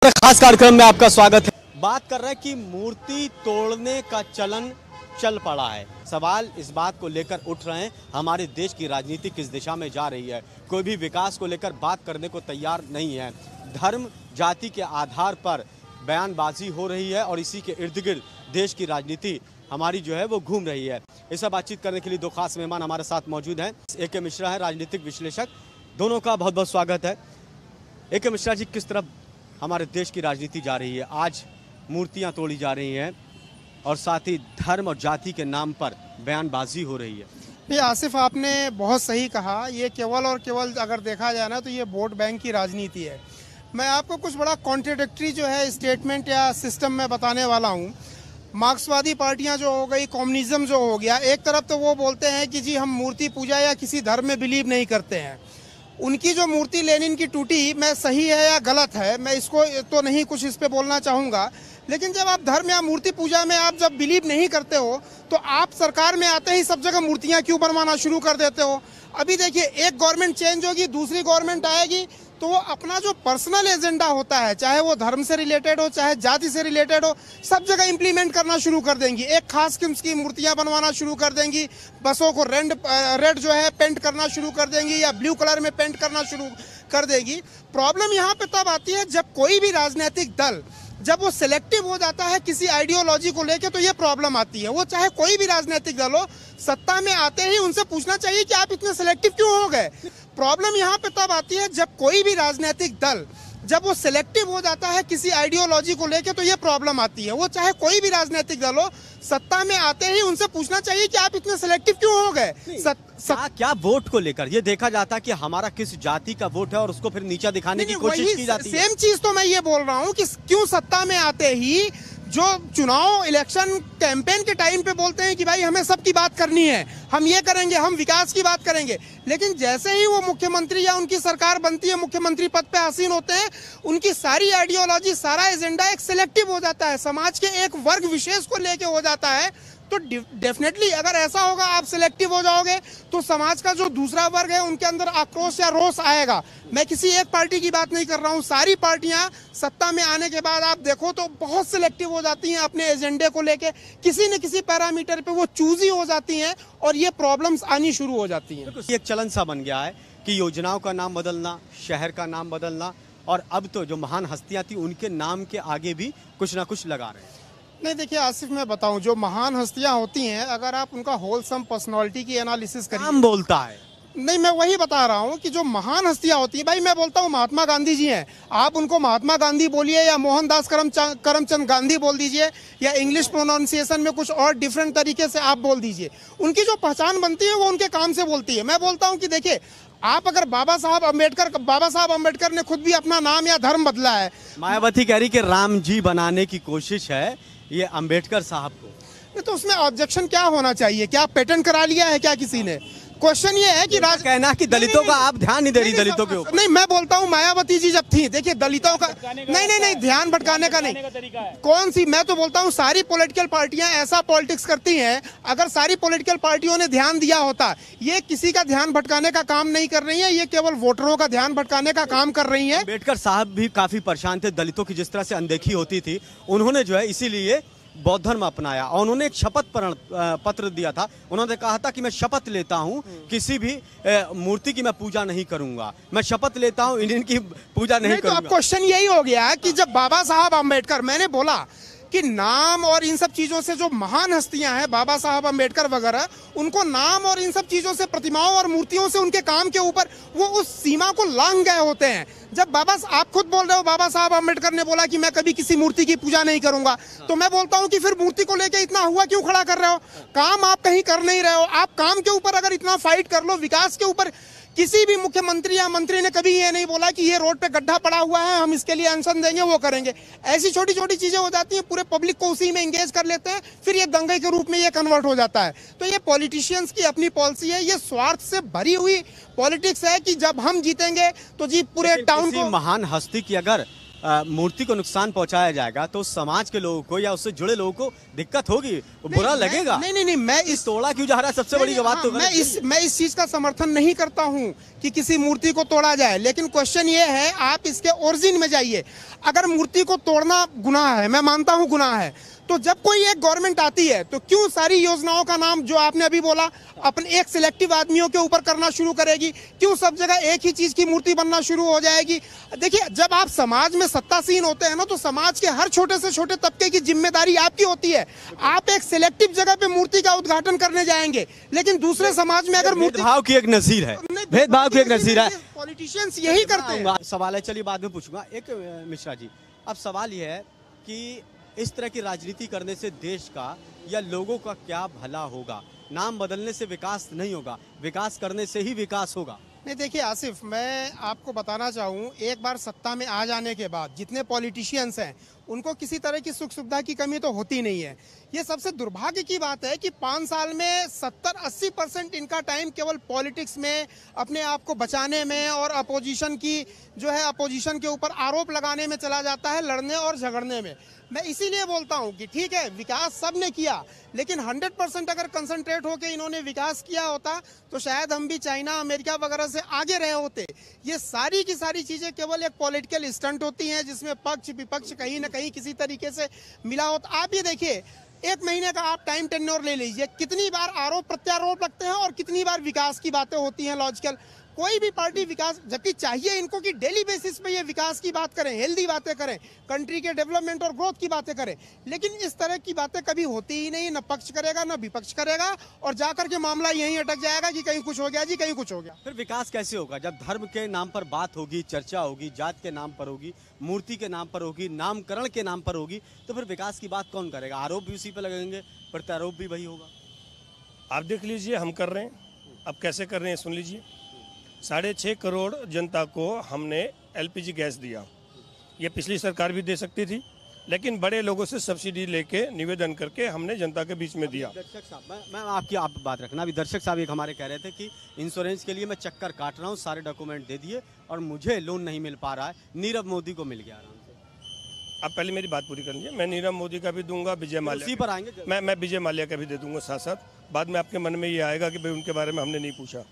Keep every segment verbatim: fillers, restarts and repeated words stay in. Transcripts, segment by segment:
खास कार्यक्रम में आपका स्वागत है। बात कर रहे हैं कि मूर्ति तोड़ने का चलन चल पड़ा है। सवाल इस बात को लेकर उठ रहे हैं, हमारे देश की राजनीति किस दिशा में जा रही है। कोई भी विकास को लेकर बात करने को तैयार नहीं है। धर्म जाति के आधार पर बयानबाजी हो रही है और इसी के इर्द गिर्द देश की राजनीति हमारी जो है वो घूम रही है। इससे बातचीत करने के लिए दो खास मेहमान हमारे साथ मौजूद हैं। ए के मिश्रा है, राजनीतिक विश्लेषक। दोनों का बहुत बहुत स्वागत है। ए के मिश्रा जी, किस तरफ हमारे देश की राजनीति जा रही है? आज मूर्तियां तोड़ी जा रही हैं और साथ ही धर्म और जाति के नाम पर बयानबाजी हो रही है। ये आसिफ, आपने बहुत सही कहा। ये केवल और केवल अगर देखा जाए ना तो ये वोट बैंक की राजनीति है। मैं आपको कुछ बड़ा कॉन्ट्रडिक्टरी जो है स्टेटमेंट या सिस्टम में बताने वाला हूँ। मार्क्सवादी पार्टियां जो हो गई, कम्युनिज्म जो हो गया, एक तरफ तो वो बोलते हैं कि जी हम मूर्ति पूजा या किसी धर्म में बिलीव नहीं करते हैं। उनकी जो मूर्ति लेनिन की टूटी, मैं सही है या गलत है मैं इसको तो नहीं कुछ इस पे बोलना चाहूँगा, लेकिन जब आप धर्म या मूर्ति पूजा में आप जब बिलीव नहीं करते हो तो आप सरकार में आते ही सब जगह मूर्तियाँ क्यों बनवाना शुरू कर देते हो? अभी देखिए, एक गवर्नमेंट चेंज होगी, दूसरी गवर्नमेंट आएगी तो वो अपना जो पर्सनल एजेंडा होता है, चाहे वो धर्म से रिलेटेड हो चाहे जाति से रिलेटेड हो, सब जगह इंप्लीमेंट करना शुरू कर देंगी। एक खास किस्म की मूर्तियां बनवाना शुरू कर देंगी, बसों को रेड रेड जो है पेंट करना शुरू कर देंगी या ब्लू कलर में पेंट करना शुरू कर देगी। प्रॉब्लम यहाँ पे तब आती है जब कोई भी राजनीतिक दल जब वो सिलेक्टिव हो जाता है किसी आइडियोलॉजी को लेके, तो ये प्रॉब्लम आती है। वो चाहे कोई भी राजनीतिक दल हो, सत्ता में आते ही उनसे पूछना चाहिए कि आप इतने सिलेक्टिव क्यों हो गए। प्रॉब्लम यहाँ पे तब आती है जब कोई भी राजनीतिक दल जब वो सिलेक्टिव हो जाता है किसी आइडियोलॉजी को लेके, तो ये प्रॉब्लम आती है। वो चाहे कोई भी राजनीतिक दल हो, सत्ता में आते ही उनसे पूछना चाहिए कि आप इतने सिलेक्टिव क्यों हो गए। सत, क्या, क्या वोट को लेकर ये देखा जाता है कि हमारा किस जाति का वोट है और उसको फिर नीचा दिखाने की कोशिश की जाती है। सेम चीज तो मैं ये बोल रहा हूँ कि क्यों सत्ता में आते ही जो चुनाव इलेक्शन कैंपेन के टाइम पे बोलते हैं कि भाई हमें सबकी बात करनी है, हम ये करेंगे, हम विकास की बात करेंगे, लेकिन जैसे ही वो मुख्यमंत्री या उनकी सरकार बनती है, मुख्यमंत्री पद पे आसीन होते हैं, उनकी सारी आइडियोलॉजी, सारा एजेंडा एक सिलेक्टिव हो जाता है, समाज के एक वर्ग विशेष को लेके हो जाता है। तो डेफिनेटली अगर ऐसा होगा, आप सिलेक्टिव हो जाओगे तो समाज का जो दूसरा वर्ग है उनके अंदर आक्रोश या रोष आएगा। मैं किसी एक पार्टी की बात नहीं कर रहा हूँ, सारी पार्टियां सत्ता में आने के बाद आप देखो तो बहुत सिलेक्टिव हो जाती हैं अपने एजेंडे को लेके, किसी न किसी पैरामीटर पे वो चूजी हो जाती हैं और ये प्रॉब्लम्स आनी शुरू हो जाती हैं। एक चलन सा बन गया है कि योजनाओं का नाम बदलना, शहर का नाम बदलना, और अब तो जो महान हस्तियां थी उनके नाम के आगे भी कुछ ना कुछ लगा रहे हैं। नहीं, देखिए आसिफ, मैं बताऊं, जो महान हस्तियां होती हैं, अगर आप उनका होलसम पर्सनालिटी की एनालिसिस करिए, नाम बोलता है। नहीं, मैं वही बता रहा हूं कि जो महान हस्तियां होती हैं, भाई मैं बोलता हूं महात्मा गांधी जी हैं, आप उनको महात्मा गांधी बोलिए या मोहनदास करमचंद करमचंद गांधी बोल दीजिए या इंग्लिश प्रोनाउंसिएशन में कुछ और डिफरेंट तरीके से आप बोल दीजिए, उनकी जो पहचान बनती है वो उनके काम से बोलती है। मैं बोलता हूँ कि देखिए, आप अगर बाबा साहब अम्बेडकर बाबा साहब अम्बेडकर ने खुद भी अपना नाम या धर्म बदला है। मायावती कह रही कि राम जी बनाने की कोशिश है ये अम्बेडकर साहब को, तो उसमें ऑब्जेक्शन क्या होना चाहिए? क्या पेटेंट करा लिया है क्या किसी ने? क्वेश्चन ये है कि राज कहना कि दलितों का आप ध्यान नहीं दे रही, दलितों के ऊपर। नहीं, मैं बोलता हूँ मायावती जी जब थी, देखिए दलितों का नहीं नहीं नहीं ध्यान भटकाने का नहीं, कौन सी, मैं तो बोलता हूँ सारी पॉलिटिकल पार्टियां ऐसा पॉलिटिक्स करती हैं। अगर सारी पॉलिटिकल पार्टियों ने ध्यान दिया होता, ये किसी का ध्यान भटकाने का काम नहीं कर रही है, ये केवल वोटरों का ध्यान भटकाने का काम कर रही है। अम्बेडकर साहब भी काफी परेशान थे, दलितों की जिस तरह से अनदेखी होती थी, उन्होंने जो है इसीलिए बौद्ध धर्म अपनाया और उन्होंने एक शपथ पत्र दिया था। उन्होंने कहा था कि मैं शपथ लेता हूं किसी भी मूर्ति की मैं पूजा नहीं करूंगा, मैं शपथ लेता हूं इंडियन की पूजा नहीं, नहीं करूंगा। तो अब क्वेश्चन यही हो गया कि जब बाबा साहब अम्बेडकर, मैंने बोला कि नाम और इन सब चीजों से जो महान हस्तियां हैं, बाबा साहब अम्बेडकर वगैरह, उनको नाम और इन सब चीजों से, प्रतिमाओं और मूर्तियों से, उनके काम के ऊपर वो उस सीमा को लांघ गए होते हैं। जब बाबा, आप खुद बोल रहे हो बाबा साहब अम्बेडकर ने बोला कि मैं कभी किसी मूर्ति की पूजा नहीं करूंगा, तो मैं बोलता हूं कि फिर मूर्ति को लेके इतना हुआ क्यों खड़ा कर रहे हो? काम आप कहीं कर नहीं रहे हो। आप काम के ऊपर अगर इतना फाइट कर लो, विकास के ऊपर, किसी भी मुख्यमंत्री या मंत्री ने कभी ये नहीं बोला कि ये रोड पे गड्ढा पड़ा हुआ है, हम इसके लिए अनशन देंगे, वो करेंगे। ऐसी छोटी छोटी चीजें हो जाती हैं, पूरे पब्लिक को उसी में एंगेज कर लेते हैं, फिर ये दंगे के रूप में ये कन्वर्ट हो जाता है। तो ये पॉलिटिशियंस की अपनी पॉलिसी है, ये स्वार्थ से भरी हुई पॉलिटिक्स है कि जब हम जीतेंगे तो जी पूरे टाउन को। महान हस्ती की अगर आ, मूर्ति को नुकसान पहुंचाया जाएगा तो समाज के लोगों को या उससे जुड़े लोगों को दिक्कत होगी, बुरा लगेगा। नहीं नहीं नहीं मैं इस तोड़ा क्यों जा रहा है, सबसे बड़ी बात हाँ, तो मैं इस मैं इस चीज का समर्थन नहीं करता हूं कि किसी मूर्ति को तोड़ा जाए, लेकिन क्वेश्चन ये है आप इसके ओरिजिन में जाइए। अगर मूर्ति को तोड़ना गुनाह है, मैं मानता हूं गुनाह है, तो जब कोई एक गवर्नमेंट आती है तो क्यों सारी योजनाओं का नाम जो आपने अभी बोला अपने एक सिलेक्टिव आदमियों के ऊपर करना शुरू करेगी? क्यों सब जगह एक ही चीज की मूर्ति बनना शुरू हो जाएगी? देखिए, जब आप समाज में सत्तासीन होते हैं ना, तो समाज के हर छोटे से छोटे तबके की जिम्मेदारी आपकी होती है। आप एक सिलेक्टिव जगह पे मूर्ति का उद्घाटन करने जाएंगे, लेकिन दूसरे समाज में अगर मूर्ति भेदभाव की एक नजीर है, भेदभाव की एक नजीर है, पॉलिटिशियंस यही करते हैं। सवाल है, चलिए बाद में पूछूंगा। एक मिश्रा जी, अब सवाल यह है कि इस तरह की राजनीति करने से देश का या लोगों का क्या भला होगा? नाम बदलने से विकास नहीं होगा, विकास करने से ही विकास होगा। नहीं, देखिए आसिफ, मैं आपको बताना चाहूँ, एक बार सत्ता में आ जाने के बाद जितने पॉलिटिशियंस हैं उनको किसी तरह की सुख सुविधा की कमी तो होती नहीं है। ये सबसे दुर्भाग्य की बात है कि पाँच साल में सत्तर अस्सी परसेंट इनका टाइम केवल पॉलिटिक्स में अपने आप को बचाने में और अपोजिशन की जो है अपोजिशन के ऊपर आरोप लगाने में चला जाता है, लड़ने और झगड़ने में। मैं इसीलिए बोलता हूं कि ठीक है, विकास सब ने किया, लेकिन सौ परसेंट अगर कंसंट्रेट होकर इन्होंने विकास किया होता तो शायद हम भी चाइना, अमेरिका वगैरह से आगे रहे होते। ये सारी की सारी चीजें केवल एक पॉलिटिकल स्टंट होती हैं जिसमें पक्ष विपक्ष कहीं ना कहीं किसी तरीके से मिला होता। आप ये देखिए, एक महीने का आप टाइम टेन्योर ले लीजिए, कितनी बार आरोप प्रत्यारोप लगते हैं और कितनी बार विकास की बातें होती हैं लॉजिकल। कोई भी पार्टी विकास, जबकि चाहिए इनको कि डेली बेसिस पे ये विकास की बात करें, हेल्दी बातें करें, कंट्री के डेवलपमेंट और ग्रोथ की बातें करें, लेकिन इस तरह की बातें कभी होती ही नहीं। न पक्ष करेगा न विपक्ष करेगा, और जाकर के मामला यहीं अटक जाएगा कि कहीं कुछ हो गया जी, कहीं कुछ हो गया। फिर विकास कैसे होगा जब धर्म के नाम पर बात होगी, चर्चा होगी, जात के नाम पर होगी, मूर्ति के नाम पर होगी, नामकरण के नाम पर होगी, तो फिर विकास की बात कौन करेगा? आरोप भी उसी पर लगेंगे, प्रत्यारोप भी वही होगा। आप देख लीजिए, हम कर रहे हैं, अब कैसे कर रहे हैं सुन लीजिए। साढ़े छः करोड़ जनता को हमने एलपीजी गैस दिया। ये पिछली सरकार भी दे सकती थी, लेकिन बड़े लोगों से सब्सिडी लेके निवेदन करके हमने जनता के बीच में दिया। दर्शक साहब, मैं, मैं आपकी आप बात रखना। अभी दर्शक साहब एक हमारे कह रहे थे कि इंश्योरेंस के लिए मैं चक्कर काट रहा हूँ, सारे डॉक्यूमेंट दे दिए और मुझे लोन नहीं मिल पा रहा है, नीरव मोदी को मिल गया आराम से। आप पहले मेरी बात पूरी कर लीजिए। मैं नीरव मोदी का भी दूंगा, विजय माल्या पर आएंगे, मैं मैं विजय माल्या का भी दे दूंगा साथ साथ। बाद में आपके मन में ये आएगा कि भाई उनके बारे में हमने नहीं पूछा।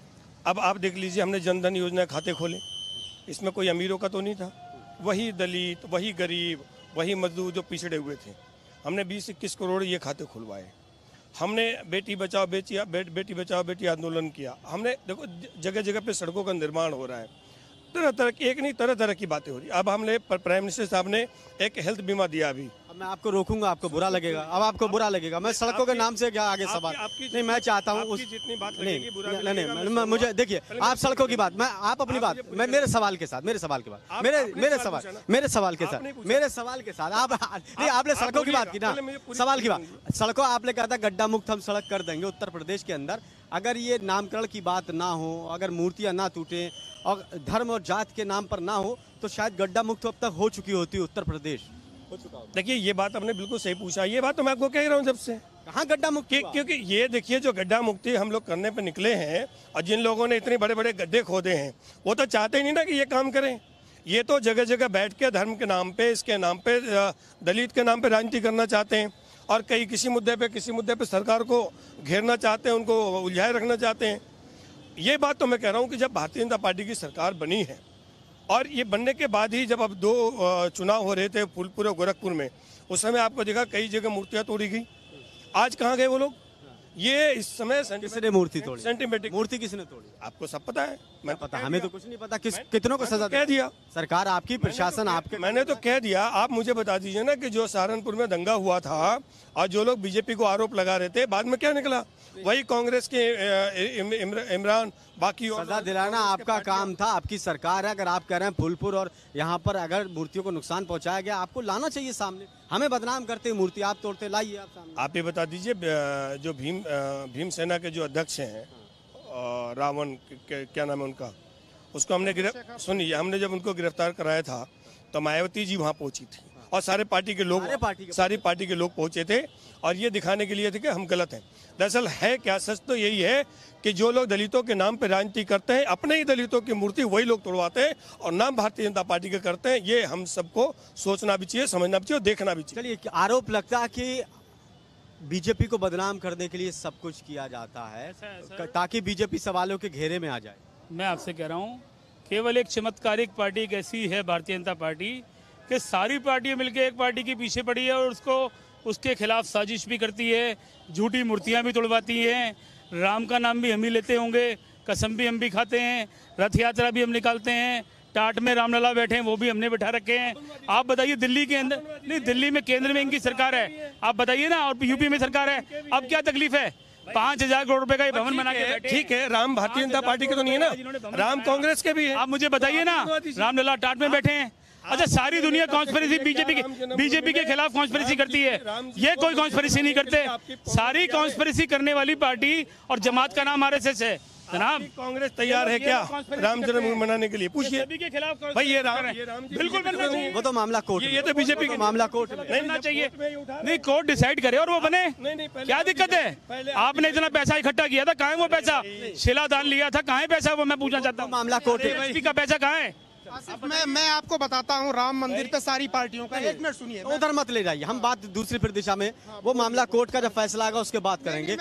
अब आप देख लीजिए, हमने जनधन योजना खाते खोले, इसमें कोई अमीरों का तो नहीं था, वही दलित, वही गरीब, वही मजदूर जो पिछड़े हुए थे, हमने बीस इक्कीस करोड़ ये खाते खुलवाए। हमने बेटी बचाओ बेटी बे, बेटी बचाओ बेटी आंदोलन किया। हमने देखो जगह जगह पे सड़कों का निर्माण हो रहा है, तरह तरह की, एक नहीं तरह तरह की बातें हो रही। अब हमने प्राइम मिनिस्टर साहब ने एक हेल्थ बीमा दिया अभी। अब मैं आपको रोकूंगा, आपको बुरा लगेगा, अब आपको बुरा लगेगा। मैं सड़कों के नाम से क्या आगे सवाल नहीं, मैं चाहता हूँ उस जितनी बात नहीं नहीं नहीं मुझे देखिए, आप सड़कों की बात, मैं आप अपनी बात, मैं मेरे सवाल के साथ मेरे सवाल के बाद मेरे मेरे सवाल मेरे सवाल के साथ मेरे सवाल के साथ आप नहीं, आपने सड़कों की बात की ना, सवाल की बात, सड़कों आपने कहा था गड्ढा मुक्त हम सड़क कर देंगे उत्तर प्रदेश के अंदर। अगर ये नामकरण की बात ना हो, अगर मूर्तियां ना टूटे और धर्म और जात के नाम पर ना हो, तो शायद गड्ढा मुक्त अब तक हो चुकी होती उत्तर प्रदेश। देखिए, ये बात आपने बिल्कुल सही पूछा। ये बात तो मैं आपको कह रहा हूँ जब से, कहाँ गड्ढा मुक्ति, क्योंकि ये देखिए जो गड्ढा मुक्ति हम लोग करने पे निकले हैं और जिन लोगों ने इतने बड़े बड़े गड्ढे खोदे हैं, वो तो चाहते ही नहीं ना कि ये काम करें। ये तो जगह जगह बैठ के धर्म के नाम पे, इसके नाम पे, दलित के नाम पे राजनीति करना चाहते हैं, और कई किसी मुद्दे पे किसी मुद्दे पे सरकार को घेरना चाहते हैं, उनको उलझाए रखना चाहते हैं। ये बात तो मैं कह रहा हूँ कि जब भारतीय जनता पार्टी की सरकार बनी है, और ये बनने के बाद ही जब अब दो चुनाव हो रहे थे फूलपुर और गोरखपुर में, उस समय आपको देखा कई जगह मूर्तियां तोड़ी गई। आज कहाँ गए वो लोग? ये इस समय किसने मूर्ति तोड़ी? सेंटिमेंटिक मूर्ति किसने तोड़ी? आपको सब पता है। मैं पता, हमें तो कुछ नहीं पता। किस कितनों को सजा कह दिया? सरकार आपकी, प्रशासन आपके। मैंने तो कह दिया। आप मुझे बता दीजिए ना कि जो सहारनपुर में दंगा हुआ था और जो लोग बीजेपी को आरोप लगा रहे थे, बाद में क्या निकला? वही कांग्रेस के इमरान, बाकी सजा दिलाना आपका काम था, आपकी सरकार है। अगर आप कह रहे हैं फूलपुर और यहाँ पर अगर मूर्तियों को नुकसान पहुंचाया गया, आपको लाना चाहिए सामने। हमें बदनाम करते मूर्ति आप तोड़ते, लाइए आप सामने। आप ये बता दीजिए, जो भीम भीम सेना के जो अध्यक्ष हैं, रावण क्या नाम है उनका, उसको हमने गिरफ्तार सुनिए हमने जब उनको गिरफ्तार कराया था तो मायावती जी वहाँ पहुँची थी और सारे पार्टी के लोग सारे पार्टी के सारी पार्टी के लोग पहुंचे थे और ये दिखाने के लिए थे कि हम गलत हैं। दरअसल है क्या, सच तो यही है कि जो लोग दलितों के नाम पर राजनीति करते हैं, अपने ही दलितों की मूर्ति वही लोग तोड़वाते हैं और नाम भारतीय जनता पार्टी के करते हैं। ये हम सबको सोचना भी चाहिए, समझना भी चाहिए और देखना भी चाहिए। चलिए, आरोप लगता है कि बीजेपी को बदनाम करने के लिए सब कुछ किया जाता है ताकि बीजेपी सवालों के घेरे में आ जाए। मैं आपसे कह रहा हूँ, केवल एक चमत्कारिक पार्टी एक ऐसी है भारतीय जनता पार्टी कि सारी पार्टियां मिलकर एक पार्टी के पीछे पड़ी है और उसको उसके खिलाफ साजिश भी करती है, झूठी मूर्तियां भी तोड़वाती हैं, राम का नाम भी हम ही लेते होंगे, कसम भी हम भी खाते हैं, रथ यात्रा भी हम निकालते हैं, टाट में रामलला बैठे हैं वो भी हमने बैठा रखे हैं। आप बताइए, दिल्ली के अंदर नहीं, दिल्ली में केंद्र में इनकी सरकार है, आप बताइए ना, और यूपी में सरकार है, अब क्या तकलीफ है? पांच हजार करोड़ रुपए का ये भवन बना के बैठे। ठीक है, राम भारतीय जनता पार्टी के तो नहीं है ना, राम कांग्रेस के भी है। आप मुझे बताइए ना, रामलला टाट में बैठे हैं। अच्छा, सारी दुनिया कॉन्स्पिरेसी बीजेपी के बीजेपी के खिलाफ कॉन्स्पिरेसी करती है, ये कोई कॉन्स्पिरेसी नहीं करते। सारी कॉन्स्पिरेसी करने वाली पार्टी और जमात का नाम आरएसएस है जनाब। कांग्रेस तैयार है क्या राम जन्मभूमि मनाने के लिए? पूछिए के खिलाफ भाई, ये राम बिल्कुल बनना चाहिए। वो तो मामला कोर्ट, ये तो बीजेपी का मामला कोर्ट नहीं बनना चाहिए, नहीं कोर्ट डिसाइड करे और वो बने। क्या दिक्कत है? आपने इतना पैसा इकट्ठा किया था, कहाँ है वो पैसा? शिलादान लिया था, कहाँ है पैसा? वो मैं पूछना चाहता हूँ, मामला कोर्ट है, का पैसा कहाँ है? आसिफ, मैं मैं आपको बताता हूँ राम मंदिर पे सारी पार्टियों का, एक मिनट सुनिए, उधर मत ले जाइए, हम बात दूसरी फिर दिशा में, वो मामला कोर्ट का जब फैसला आएगा उसके बाद करेंगे।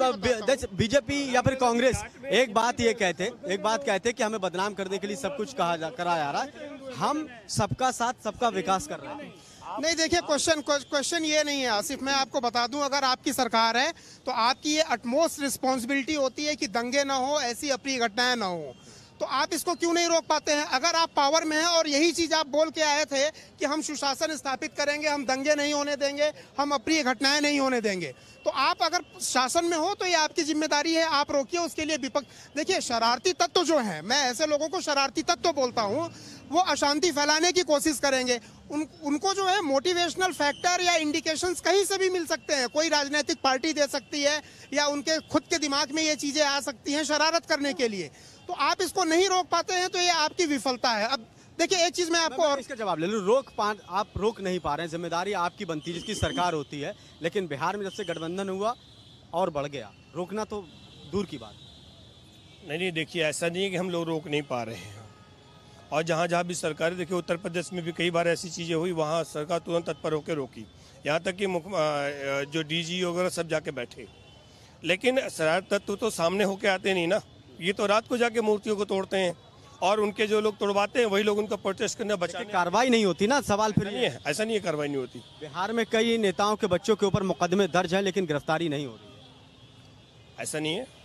अब बीजेपी या फिर कांग्रेस एक बात ये कहते एक बात कहते कि हमें बदनाम करने के लिए सब कुछ कहा जा करा जा रहा है, हम सबका साथ सबका विकास कर रहे हैं। नहीं, देखिए, क्वेश्चन क्वेश्चन ये नहीं है आसिफ, मैं आपको बता दूं, अगर आपकी सरकार है तो आपकी ये अटमोस्ट रिस्पॉन्सिबिलिटी होती है कि दंगे ना हो, ऐसी अप्रिय घटनाएं ना हो, तो आप इसको क्यों नहीं रोक पाते हैं? अगर आप पावर में हैं और यही चीज आप बोल के आए थे कि हम सुशासन स्थापित करेंगे, हम दंगे नहीं होने देंगे, हम अप्रिय घटनाएं नहीं होने देंगे, तो आप अगर शासन में हो तो ये आपकी जिम्मेदारी है, आप रोकिए। उसके लिए विपक्ष, देखिए, शरारती तत्व जो है, मैं ऐसे लोगों को शरारती तत्व बोलता हूँ, वो अशांति फैलाने की कोशिश करेंगे। उन उनको जो है मोटिवेशनल फैक्टर या इंडिकेशंस कहीं से भी मिल सकते हैं, कोई राजनीतिक पार्टी दे सकती है या उनके खुद के दिमाग में ये चीजें आ सकती हैं शरारत करने के लिए, तो आप इसको नहीं रोक पाते हैं तो ये आपकी विफलता है। अब देखिए, एक चीज मैं आपको मैं और इसका जवाब ले लूं, रोक पा आप रोक नहीं पा रहे हैं, जिम्मेदारी आपकी बनती है, जिसकी सरकार होती है, लेकिन बिहार में जब से गठबंधन हुआ और बढ़ गया, रोकना तो दूर की बात। नहीं नहीं, देखिए, ऐसा नहीं है कि हम लोग रोक नहीं पा रहे हैं, और जहाँ जहाँ भी सरकारें, देखिए उत्तर प्रदेश में भी कई बार ऐसी चीज़ें हुई, वहाँ सरकार तुरंत तत्पर होकर रोकी, यहाँ तक कि जो डीजी वगैरह सब जाके बैठे, लेकिन शरारत तत्व तो सामने होके आते नहीं ना, ये तो रात को जाके मूर्तियों को तोड़ते हैं और उनके जो लोग तोड़वाते हैं वही लोग उनका प्रोटेस्ट करने बचाने। कार्रवाई नहीं होती ना, सवाल फिर नहीं है, ऐसा नहीं है, कार्रवाई नहीं होती। बिहार में कई नेताओं के बच्चों के ऊपर मुकदमे दर्ज हैं लेकिन गिरफ्तारी नहीं हो रही है। ऐसा नहीं है,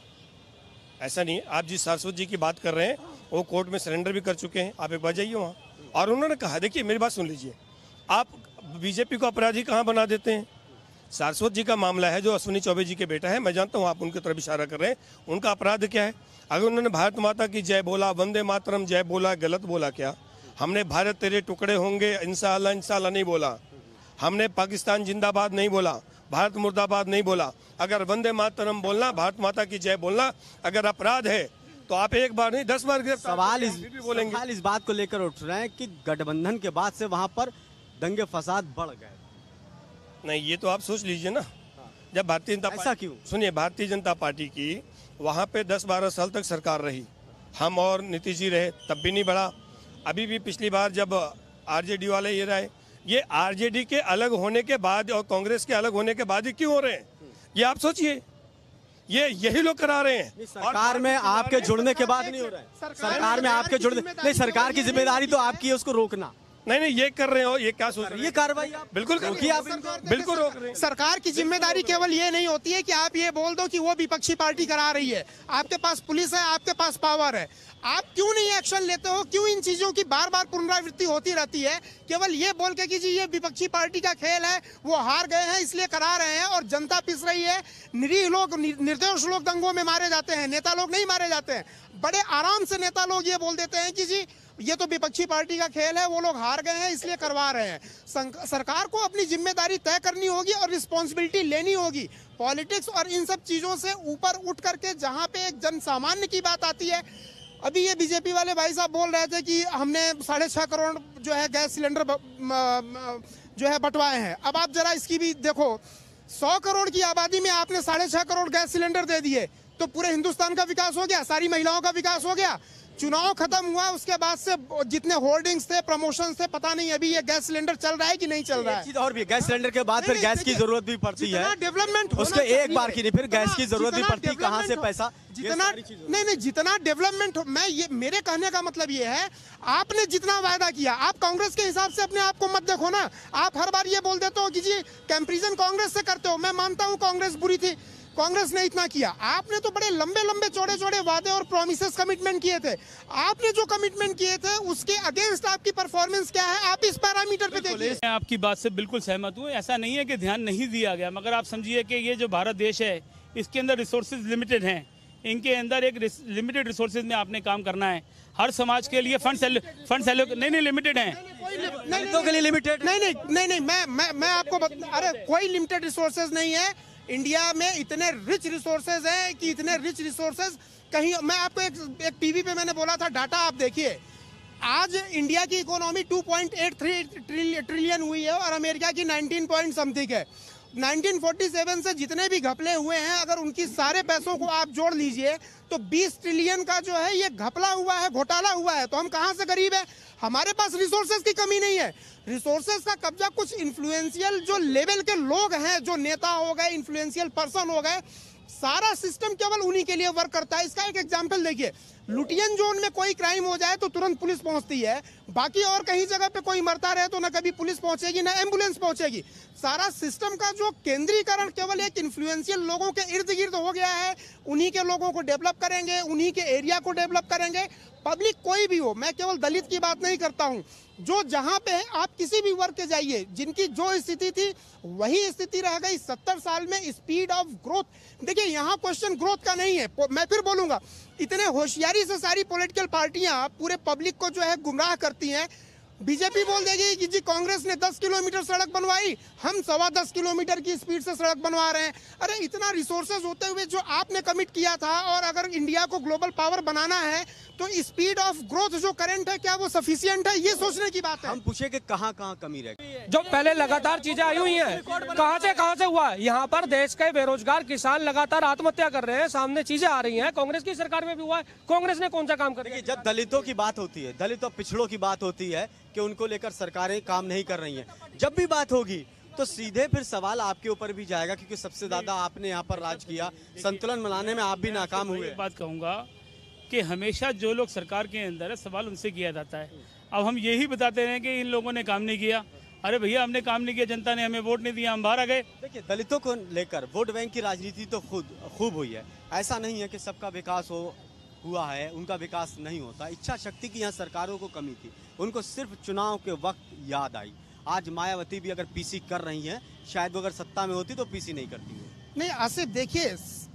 ऐसा नहीं है। आप जिस सारस्वत जी की बात कर रहे हैं वो कोर्ट में सरेंडर भी कर चुके हैं, आप एक बार जाइए वहाँ, और उन्होंने कहा, देखिए मेरी बात सुन लीजिए, आप बीजेपी को अपराधी कहाँ बना देते हैं? सारस्वत जी का मामला है जो अश्विनी चौबे जी के बेटा है, मैं जानता हूँ आप उनकी तरफ इशारा कर रहे हैं, उनका अपराध क्या है? अगर उन्होंने भारत माता की जय बोला, वंदे मातरम जय बोला, गलत बोला क्या? हमने भारत तेरे टुकड़े होंगे इंशाअल्लाह इंशाअल्लाह नहीं बोला, हमने पाकिस्तान जिंदाबाद नहीं बोला, भारत मुर्दाबाद नहीं बोला। अगर वंदे मातरम बोलना, भारत माता की जय बोलना अगर अपराध है तो आप एक बार नहीं दस बार सवाल इस भी बोलेंगे। सवाल इस बात को लेकर उठ रहे हैं कि गठबंधन के बाद से वहां पर दंगे फसाद बढ़ गए। नहीं, ये तो आप सोच लीजिए ना, जब भारतीय जनता ऐसा क्यों? सुनिए, भारतीय जनता पार्टी की वहाँ पे दस बारह साल तक सरकार रही, हम और नीतीश जी रहे, तब भी नहीं बढ़ा। अभी भी पिछली बार जब आरजेडी वाले ये रहे, ये आरजेडी के अलग होने के बाद और कांग्रेस के अलग होने के बाद ही क्यों हो रहे हैं? ये आप सोचिए, ये यही लोग करा रहे हैं। सरकार में आपके जुड़ने के बाद नहीं हो रहा है, सरकार में आपके जुड़ने नहीं, सरकार की जिम्मेदारी तो आपकी है उसको रोकना। नहीं नहीं, ये कर रहे हो, ये क्या सोच रहे हैं? ये कार्रवाई आप बिल्कुल रोकिए, आप बिल्कुल रोक रहे हैं। सरकार की जिम्मेदारी केवल ये नहीं होती है कि आप ये बोल दो कि वो विपक्षी पार्टी करा रही है, आपके पास पुलिस है, आपके पास पावर है, आप क्यों नहीं एक्शन लेते हो? क्यों इन चीजों की बार बार पुनरावृत्ति होती रहती है? केवल ये बोल के कि जी ये विपक्षी पार्टी का खेल है, वो हार गए हैं इसलिए करा रहे हैं और जनता पिस रही है, निरीह लोग, निर्दोष लोग दंगों में मारे जाते हैं, नेता लोग नहीं मारे जाते हैं। बड़े आराम से नेता लोग ये बोल देते हैं कि जी ये तो विपक्षी पार्टी का खेल है, वो लोग हार गए हैं इसलिए करवा रहे हैं। सरकार को अपनी जिम्मेदारी तय करनी होगी और रिस्पॉन्सिबिलिटी लेनी होगी। पॉलिटिक्स और इन सब चीज़ों से ऊपर उठ करके जहाँ पे एक जन सामान्य की बात आती है, अभी ये बीजेपी वाले भाई साहब बोल रहे थे कि हमने साढ़े छः करोड़ जो है गैस सिलेंडर जो है बंटवाए हैं। अब आप जरा इसकी भी देखो, सौ करोड़ की आबादी में आपने साढ़े छः करोड़ गैस सिलेंडर दे दिए तो पूरे हिंदुस्तान का विकास हो गया, सारी महिलाओं का विकास हो गया। चुनाव खत्म हुआ उसके बाद से जितने होर्डिंग्स थे, प्रमोशंस थे, पता नहीं अभी ये गैस सिलेंडर चल रहा है कि नहीं चल रहा है। चीज और भी, गैस सिलेंडर के बाद फिर गैस की जरूरत भी पड़ती है, डेवलपमेंट उसके एक बार की नहीं, फिर गैस की जरूरत भी पड़ती है, कहाँ से पैसा, जितना नहीं नहीं जितना डेवलपमेंट, मैं ये मेरे कहने का मतलब ये है, आपने जितना वायदा किया, आप कांग्रेस के हिसाब से अपने आप को मत देखो ना। आप हर बार ये बोल देते हो कि जी कंपैरिजन कांग्रेस से करते हो। मैं मानता हूँ कांग्रेस बुरी थी, कांग्रेस ने इतना किया, आपने तो बड़े लंबे लंबे चौड़े चौड़े वादे और प्रॉमिसेस कमिटमेंट किए थे। आपने जो कमिटमेंट किए थे उसके अगेंस्ट आपकी परफॉर्मेंस क्या है, आप इस पैरामीटर पे देखिए। मैं आपकी बात से बिल्कुल सहमत हूँ। ऐसा नहीं है कि ध्यान नहीं दिया गया, मगर आप समझिए कि ये जो भारत देश है इसके अंदर रिसोर्सेज लिमिटेड हैं। इनके अंदर एक लिमिटेड रिसोर्सेज में आपने काम करना है। हर समाज के लिए फंड फंड नहीं नहीं लिमिटेड है, दलितों के लिए लिमिटेड नहीं नहीं नहीं नहीं मैं मैं मैं आपको बत... अरे कोई लिमिटेड रिसोर्सेज नहीं है। इंडिया में इतने रिच रिसोर्सेज हैं कि इतने रिच रिसोर्सेज कहीं, मैं आपको एक एक टीवी पे मैंने बोला था डाटा, आप देखिए आज इंडिया की economy two point eight three trillion हुई है और अमेरिका की नाइनटीन पॉइंट समथिंग है। नाइनटीन फोर्टी सेवन से जितने भी घपले हुए हैं, अगर उनकी सारे पैसों को आप जोड़ लीजिए तो बीस ट्रिलियन का जो है ये घपला हुआ है, घोटाला हुआ है। तो हम कहाँ से गरीब है? हमारे पास रिसोर्सेज की कमी नहीं है। रिसोर्सेज का कब्जा कुछ इन्फ्लुएंशियल जो लेवल के लोग हैं, जो नेता हो गए, इन्फ्लुएंशियल पर्सन हो गए, सारा सिस्टम केवल उन्हीं के लिए वर्क करता है। इसका एक एग्जांपल देखिए, लुटियन जोन में कोई क्राइम हो जाए तो तुरंत पुलिस पहुंचती है, बाकी और कहीं जगह पे कोई मरता रहे तो ना कभी पुलिस पहुंचेगी ना एम्बुलेंस पहुंचेगी। सारा सिस्टम का जो केंद्रीकरण केवल एक इन्फ्लुएंशियल लोगों के इर्द गिर्द हो गया है। उन्हीं के लोगों को डेवलप करेंगे, उन्हीं के एरिया को डेवलप करेंगे। पब्लिक कोई भी हो, मैं केवल दलित की बात नहीं करता हूँ, जो जहाँ पे है आप किसी भी वर्ग के जाइए, जिनकी जो स्थिति थी वही स्थिति रह गई। सत्तर साल में स्पीड ऑफ ग्रोथ, देखिए यहाँ क्वेश्चन ग्रोथ का नहीं है। मैं फिर बोलूंगा, इतने होशियारी से सारी पॉलिटिकल पार्टियां पूरे पब्लिक को जो है गुमराह करती हैं। बीजेपी बोल देगी कि जी कांग्रेस ने दस किलोमीटर सड़क बनवाई, हम सवा दस किलोमीटर की स्पीड से सड़क बनवा रहे हैं। अरे इतना रिसोर्सेज होते हुए जो आपने कमिट किया था, और अगर इंडिया को ग्लोबल पावर बनाना है तो स्पीड ऑफ ग्रोथ जो करंट है क्या वो सफिशिएंट है, ये सोचने की बात है। हम पूछे कि कहाँ कहाँ कमी रह गई। जो पहले लगातार चीजें आई हुई हैं, कहाँ से कहाँ से हुआ है। यहाँ पर देश के बेरोजगार किसान लगातार आत्महत्या कर रहे हैं, सामने चीजें आ रही हैं। कांग्रेस की सरकार में भी हुआ है, कांग्रेस ने कौन सा काम कर? जब दलितों की बात होती है, दलित और पिछड़ों की बात होती है कि उनको लेकर सरकारें काम नहीं कर रही हैं, जब भी बात होगी तो सीधे फिर सवाल आपके ऊपर भी जाएगा, क्योंकि सबसे ज्यादा आपने यहाँ पर राज किया, संतुलन बनाने में आप भी नाकाम हुए। बात कहूँगा कि हमेशा जो लोग सरकार के अंदर है सवाल उनसे किया जाता है। अब हम यही बताते हैं कि इन लोगों ने काम नहीं किया। अरे भैया हमने काम नहीं किया, जनता ने हमें वोट नहीं दिया, हम बाहर आ गए। देखिए दलितों को लेकर वोट बैंक की राजनीति तो खुद खूब हुई है। ऐसा नहीं है कि सबका विकास हो हुआ है, उनका विकास नहीं होता। इच्छा शक्ति की यहाँ सरकारों को कमी थी, उनको सिर्फ चुनाव के वक्त याद आई। आज मायावती भी अगर पीसी कर रही हैं, शायद वो अगर सत्ता में होती तो पीसी नहीं करती है। नहीं आसिफ, देखिए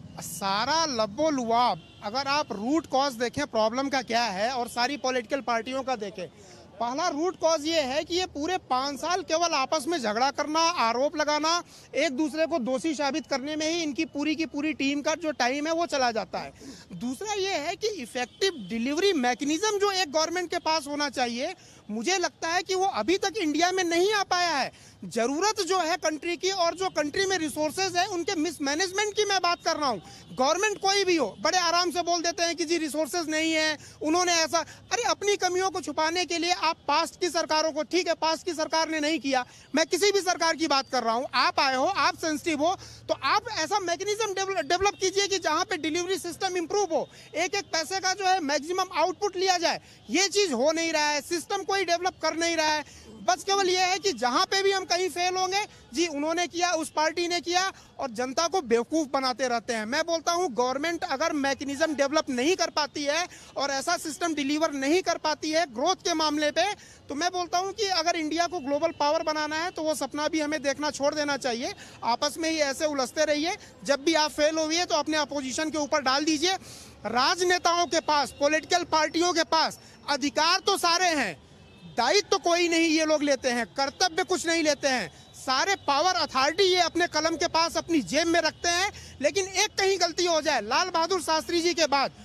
सारा लब्बो लुआब, अगर आप रूट कॉज देखें प्रॉब्लम का क्या है और सारी पॉलिटिकल पार्टियों का देखें, पहला रूट कॉज ये है कि ये पूरे पाँच साल केवल आपस में झगड़ा करना, आरोप लगाना, एक दूसरे को दोषी साबित करने में ही इनकी पूरी की पूरी टीम का जो टाइम है वो चला जाता है। दूसरा ये है कि इफेक्टिव डिलीवरी मैकेनिज्म जो एक गवर्नमेंट के पास होना चाहिए, मुझे लगता है कि वो अभी तक इंडिया में नहीं आ पाया है। जरूरत जो है कंट्री की, और जो कंट्री में रिसोर्सेज है उनके मिसमैनेजमेंट की मैं बात कर रहा हूँ। गवर्नमेंट कोई भी हो बड़े आराम से बोल देते हैं कि जी रिसोर्सेज नहीं है, उन्होंने ऐसा। अरे अपनी कमियों को छुपाने के लिए आप पास्ट की सरकारों को, ठीक है पास्ट की सरकार ने नहीं किया, मैं किसी भी सरकार की बात कर रहा हूँ, आप आए हो, आप सेंसिटिव हो, तो आप ऐसा मैकेनिज्म डेवलप कीजिए कि जहाँ पे डिलीवरी सिस्टम इंप्रूव हो, एक एक पैसे का जो है मैक्सिमम आउटपुट लिया जाए। ये चीज हो नहीं रहा है, सिस्टम कोई डेवलप कर नहीं रहा है। बस केवल ये है कि जहां पे भी हम कहीं फेल होंगे, जी उन्होंने किया, उस पार्टी ने किया, और जनता को बेवकूफ बनाते रहते हैं। मैं बोलता हूं गवर्नमेंट अगर मैकेनिज्म डेवलप नहीं कर पाती है और ऐसा सिस्टम डिलीवर नहीं कर पाती है ग्रोथ के मामले पे, तो मैं बोलता हूं कि अगर इंडिया को ग्लोबल पावर बनाना है तो वो सपना भी हमें देखना छोड़ देना चाहिए। आपस में ही ऐसे उलझते रहिए, जब भी आप फेल हुए तो अपने अपोजिशन के ऊपर डाल दीजिए। राजनेताओं के पास, पॉलिटिकल पार्टियों के पास अधिकार तो सारे हैं, दायित्व तो कोई नहीं ये लोग लेते हैं, कर्तव्य कुछ नहीं लेते हैं। सारे पावर अथॉरिटी ये अपने कलम के पास अपनी जेब में रखते हैं। लेकिन एक कहीं गलती हो जाए, लाल बहादुर शास्त्री जी के बाद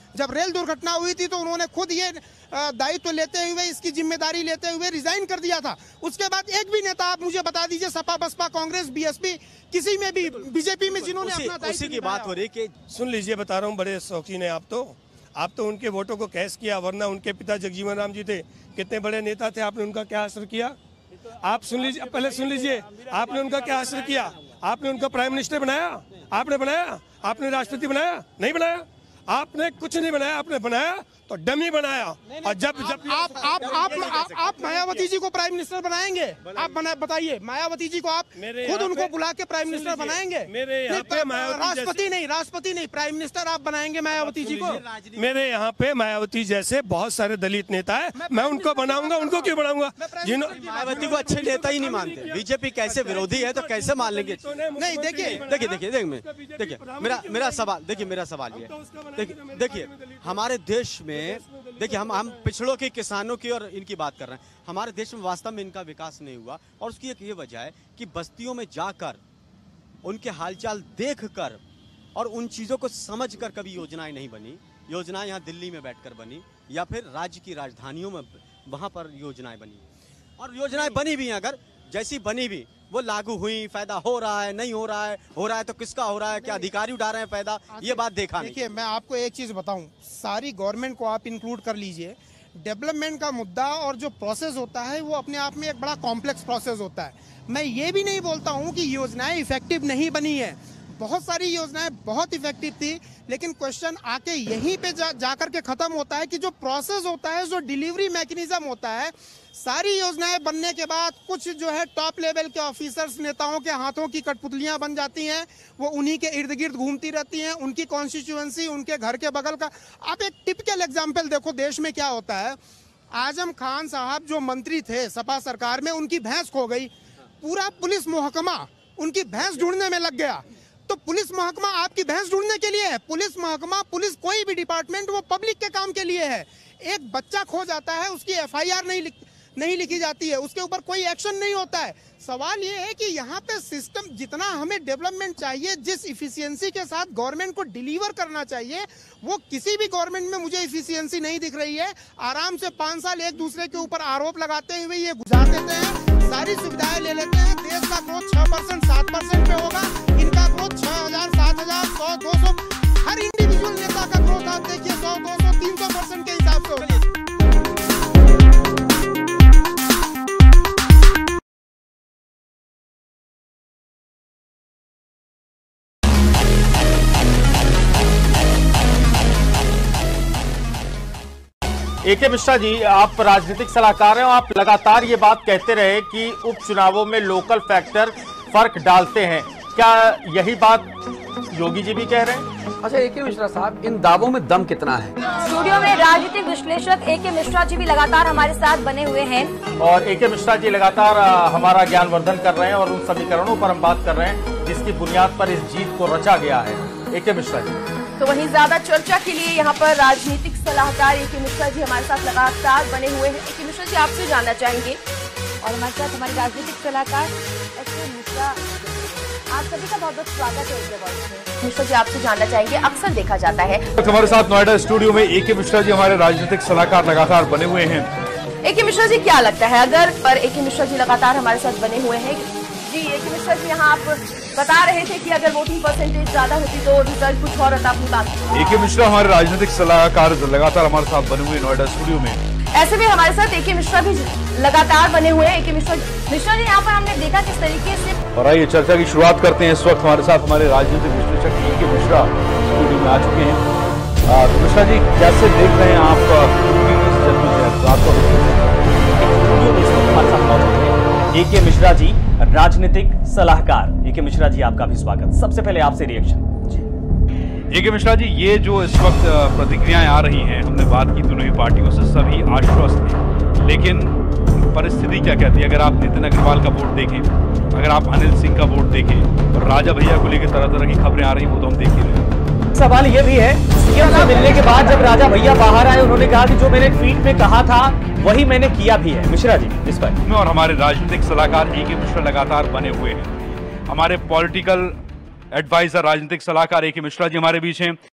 जब रेल दुर्घटना हुई थी तो उन्होंने खुद ये दायित्व लेते हुए, इसकी जिम्मेदारी लेते हुए रिजाइन कर दिया था। उसके बाद एक भी नेता आप मुझे बता दीजिए, सपा बसपा कांग्रेस बीएसपी किसी में भी, बीजेपी में जिन्होंने अपना दायित्व उसी की बात हो रही कि सुन लीजिए, बता रहा हूँ, बड़े शौकीन है आप तो आप तो उनके वोटों को कैश किया, वरना उनके पिता जगजीवन राम जी थे, कितने बड़े नेता थे, आपने उनका क्या असर किया? आप सुन लीजिए, पहले सुन लीजिए, आपने उनका क्या असर किया? आपने उनका प्राइम मिनिस्टर बनाया? आपने बनाया? आपने राष्ट्रपति बनाया? नहीं बनाया। आपने कुछ नहीं बनाया, आपने बनाया तो डमी बनाया। और जब जब आप आप आप आप, आप मायावती जी को प्राइम मिनिस्टर बनाएंगे? आप बना बताइए, मायावती जी को आप खुद उनको बुला के प्राइम मिनिस्टर बनाएंगे? मेरे यहाँ पे राष्ट्रपति नहीं, राष्ट्रपति नहीं, प्राइम मिनिस्टर आप बनाएंगे मायावती जी को? मेरे यहाँ पे मायावती जैसे बहुत सारे दलित नेता है, मैं उनको बनाऊंगा। उनको क्यों बनाऊंगा? जिन्होंने मायावती को अच्छे नेता ही नहीं मानते, बीजेपी कैसे विरोधी है तो कैसे मान लेंगे? नहीं, देखिए देखिए देखिए देखिए देखिए मेरा मेरा सवाल देखिए मेरा सवाल ये देखिए देखिए हमारे देश में, देखिए हम हम पिछड़ों के किसानों की और इनकी बात कर रहे हैं। हमारे देश में वास्तव में इनका विकास नहीं हुआ और उसकी एक ये वजह है कि बस्तियों में जाकर उनके हालचाल देखकर और उन चीज़ों को समझकर कभी योजनाएं नहीं बनी। योजनाएं यहाँ दिल्ली में बैठकर बनी या फिर राज्य की राजधानियों में वहाँ पर योजनाएं बनी, और योजनाएं बनी भी अगर जैसी बनी भी वो लागू हुई, फायदा हो रहा है नहीं हो रहा है, हो रहा है तो किसका हो रहा है, क्या अधिकारी उठा रहे हैं फायदा, ये बात देखा नहीं। देखिए मैं आपको एक चीज़ बताऊं, सारी गवर्नमेंट को आप इंक्लूड कर लीजिए, डेवलपमेंट का मुद्दा और जो प्रोसेस होता है वो अपने आप में एक बड़ा कॉम्प्लेक्स प्रोसेस होता है। मैं ये भी नहीं बोलता हूँ कि योजनाएं इफेक्टिव नहीं बनी है, बहुत सारी योजनाएं बहुत इफेक्टिव थी, लेकिन क्वेश्चन आके यहीं पे जा, जाकर के खत्म होता है कि जो प्रोसेस होता है, जो डिलीवरी मैकेनिज्म होता है, सारी योजनाएं बनने के बाद कुछ जो है टॉप लेवल के ऑफिसर्स, नेताओं के हाथों की कठपुतलियां बन जाती हैं, वो उन्हीं के इर्द गिर्द घूमती रहती हैं, उनकी कॉन्स्टिट्यूएंसी, उनके घर के बगल का। आप एक टिपिकल एग्जाम्पल देखो देश में क्या होता है। आजम खान साहब जो मंत्री थे सपा सरकार में, उनकी भैंस खो गई, पूरा पुलिस महकमा उनकी भैंस ढूंढने में लग गया। तो पुलिस महकमा आपकी भैंस ढूंढने के लिए है? पुलिस महकमा, पुलिस कोई भी डिपार्टमेंट वो पब्लिक के काम के लिए है। एक बच्चा खो जाता है, उसकी एफ आई आर नहीं लिख नहीं लिखी जाती है, उसके ऊपर कोई एक्शन नहीं होता है। सवाल ये है कि यहाँ पे सिस्टम, जितना हमें डेवलपमेंट चाहिए, जिस इफिशियंसी के साथ गवर्नमेंट को डिलीवर करना चाहिए, वो किसी भी गवर्नमेंट में मुझे इफिशियंसी नहीं दिख रही है। आराम से पाँच साल एक दूसरे के ऊपर आरोप लगाते हुए ये गुजार देते हैं, सारी सुविधाएं ले लेते हैं। देश का ग्रोथ छह परसेंट सात परसेंट पे होगा, इनका ग्रोथ छह हजार सात हजार सौ दो सौ हर इंडिविजुअल नेता का ग्रोथ आप देखिए सौ दो सौ तीन सौ परसेंट के हिसाब से होगा। एके मिश्रा जी, आप राजनीतिक सलाहकार हैं और आप लगातार ये बात कहते रहे कि उपचुनावों में लोकल फैक्टर फर्क डालते हैं, क्या यही बात योगी जी भी कह रहे हैं? अच्छा एके मिश्रा साहब, इन दावों में दम कितना है? स्टूडियो में राजनीतिक विश्लेषक एके मिश्रा जी भी लगातार हमारे साथ बने हुए हैं और एके मिश्रा जी लगातार हमारा ज्ञानवर्धन कर रहे हैं और उन समीकरणों पर हम बात कर रहे हैं जिसकी बुनियाद पर इस जीत को रचा गया है। एके मिश्रा जी, तो वहीं ज्यादा चर्चा के लिए यहाँ पर राजनीतिक सलाहकार एके मिश्रा जी हमारे साथ लगातार बने हुए हैं। एके मिश्रा जी, आपसे जानना चाहेंगे और हमारे साथ हमारे राजनीतिक सलाहकार एके मिश्रा, आप सभी का बहुत बहुत स्वागत है। मिश्रा जी, आपसे जानना चाहेंगे, अक्सर देखा जाता है हमारे साथ नोएडा स्टूडियो में एके मिश्रा जी हमारे राजनीतिक सलाहकार लगातार बने हुए हैं। एके मिश्रा जी, क्या लगता है अगर पर एके मिश्रा जी लगातार हमारे साथ बने हुए हैं जी। एके मिश्रा जी, यहाँ आप बता रहे थे कि अगर वोटिंग परसेंटेज ज्यादा होती तो रिजल्ट कुछ और होता, अपनी बात। एके मिश्रा हमारे राजनीतिक सलाहकार लगातार हमारे साथ बने हुए नोएडा स्टूडियो में। ऐसे में हमारे साथ एके मिश्रा भी लगातार बने हुए हैं। एके मिश्रा मिश्रा जी, यहाँ पर हमने देखा किस तरीके से, और आइए चर्चा की शुरुआत करते हैं। इस वक्त हमारे साथ हमारे राजनीतिक विश्लेषक एके मिश्रा स्टूडियो में आ चुके हैं। तो मिश्रा जी, कैसे देख रहे हैं आप एके मिश्रा जी, राजनीतिक सलाहकार। एके मिश्रा जी, आपका भी स्वागत। सबसे पहले आपसे रिएक्शन जी। एके मिश्रा जी, ये जो इस वक्त प्रतिक्रियाएं आ रही हैं, हमने बात की दोनों ही पार्टियों से, सभी आश्वस्त हैं, लेकिन परिस्थिति क्या कहती है? अगर आप नितिन अग्रवाल का वोट देखें, अगर आप अनिल सिंह का वोट देखें और राजा भैया को लेकर तरह तरह की खबरें आ रही हैं, वो तो हम देख ही रहे हैं। सवाल ये भी है, सीएम से मिलने के बाद जब राजा भैया बाहर आए, उन्होंने कहा कि जो मैंने ट्वीट में कहा था वही मैंने किया भी है। मिश्रा जी, इस पर और हमारे राजनीतिक सलाहकार एके मिश्रा लगातार बने हुए हैं। हमारे पॉलिटिकल एडवाइजर, राजनीतिक सलाहकार एके मिश्रा जी हमारे बीच हैं।